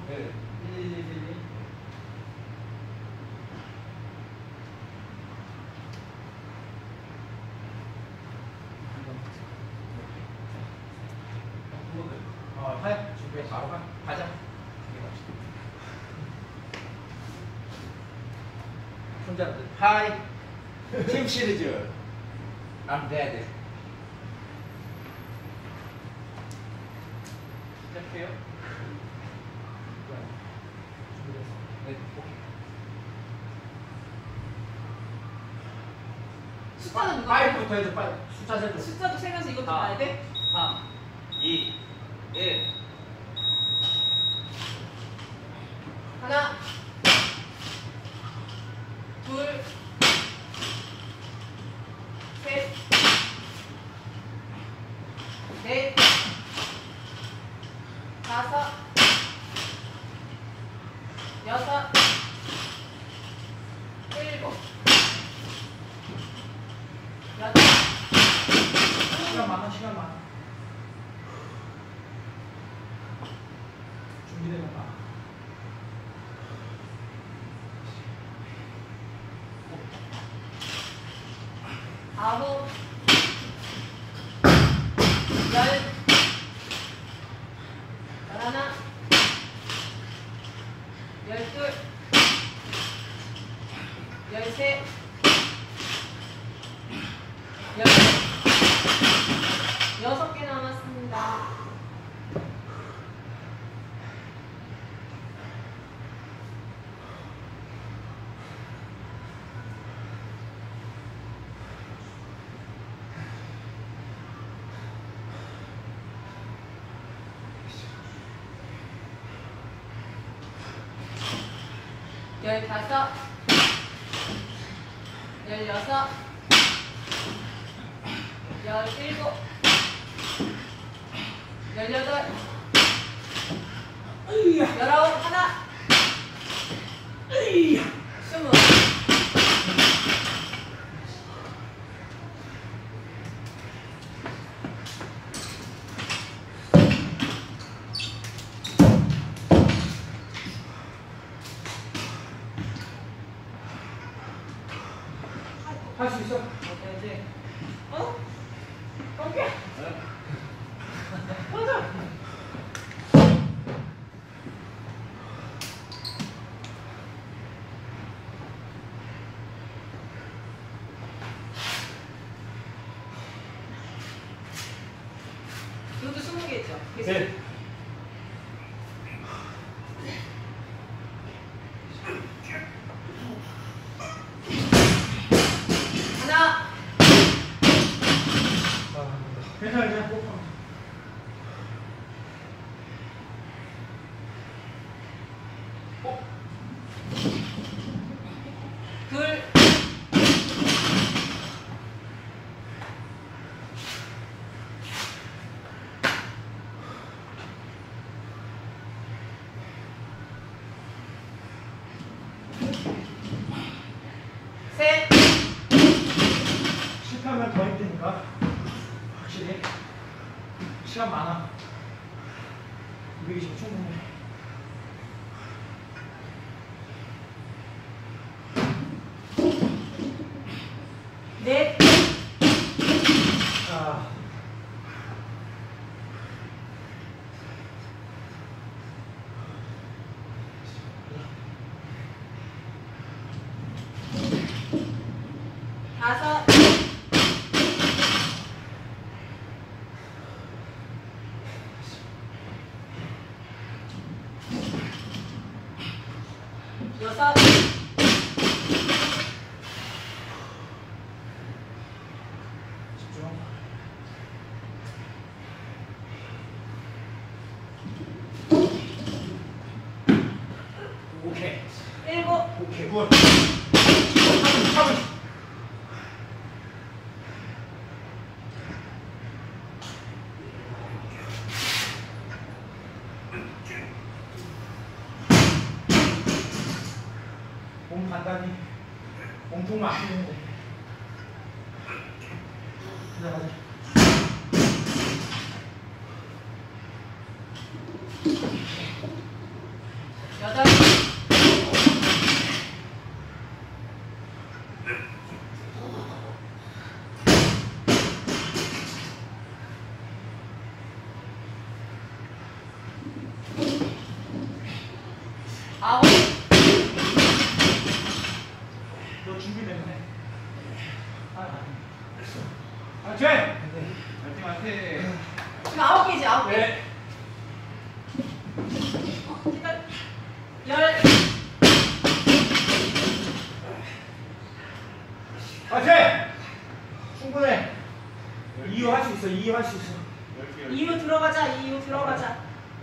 네. 1, 1, 1, 1. 할 준비해. 바로 가자. 손잡들. 하이. 팀 시리즈. I'm dead. 시작해요. 네, 오케이. 숫자는 누가? 5부터 해줘. 빨리. 숫자 세줘. 숫자도 세면서 이것도 봐야 돼? 3, 2, 1. 하나, 둘, 셋, 넷, 다섯, 여섯, 일곱, 여덟. 시간 많아, 시간 많아. 준비되면 봐. 아홉, 열, 열하나, 열둘, 열셋, 열넷, 6개 남았습니다. 열다섯, 열여섯, 열일곱, 열여덟, 열아홉, 하나, 스무. 할 수 있어. 어때지? 어? 오케이. 맞아. 이것도 20개죠? 네. 하나, 괜찮아, 그냥 뽑아. 둘, 셋, 실패하면 더 힘드니까. 확실히. 시간 많아. 220 충분해. 넷, 자. 다섯, 여섯, 집중. 오케이. 일곱, 오케이, 굿. 3분. 몸 간단히 몸통만 아끼면 돼. 가자, 가자. 파이팅! 파이팅 파이팅! 지금 9개지 9개. 네. 기다려. 10. 파이팅! 충분해. 2호 할 수 있어. 2호 할 수 있어. 2호 들어가자. 2호 들어가자.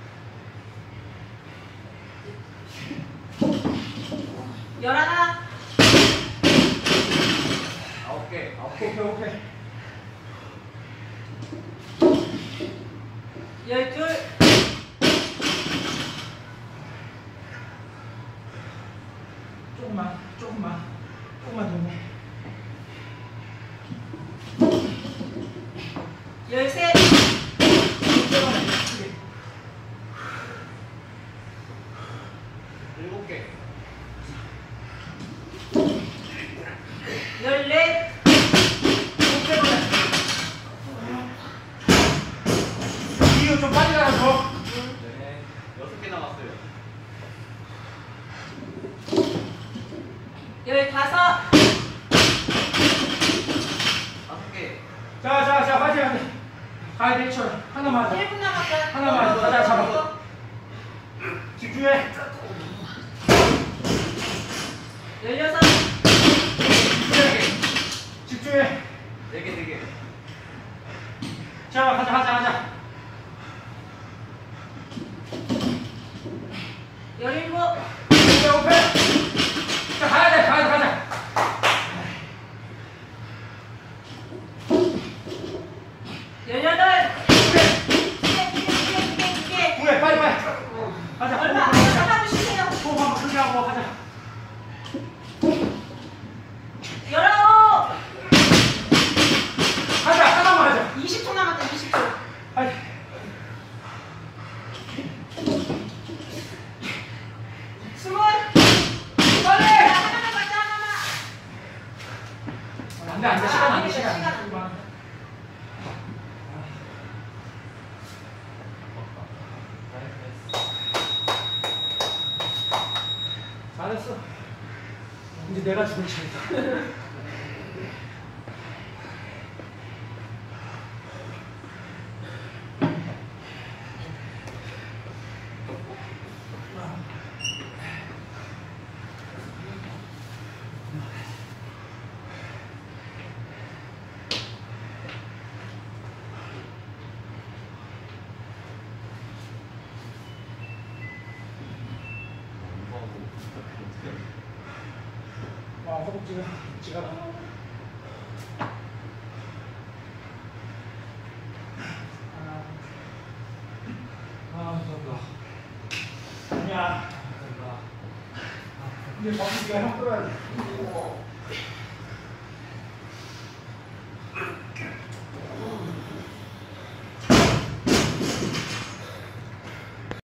11. 9개. 오케이 오케이. 12. 조금만 더. 13. 7개. 14. 2호 좀 빨리 나가줘. 네, 6개 남았어요. 15. 5개. 자, 파이팅. 가야 돼, 쳐. 하나만 하자. 1분 남았어. 하나만 가자, 잡아. 집중해. 16. 집중해. 4개. 자, 가자. 17. 오pen. 자, 가야 돼. 18. 구해, 빨리. 가자. 얼마 안 돼. 하나만 쉬세요. 호흡 한번 크게 하고 가자. 19. 가자, 하나만 하자. 20초 남았다. 20초. 빨리. 20. 빨리. 하나만 가자. 하나만. 안 돼. 시간 안 돼. 시간 안 돼. 잘했어. 이제 내가 죽을 차례다. 허벅지가 지가 나. 아니야. 이제 허벅지가 형 끌어야 돼.